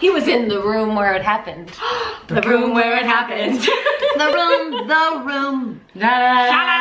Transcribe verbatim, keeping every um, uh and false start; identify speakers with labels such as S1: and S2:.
S1: He was in the room where it happened.
S2: The room where it happened.
S1: The room, the room.
S2: Da, da, da, da.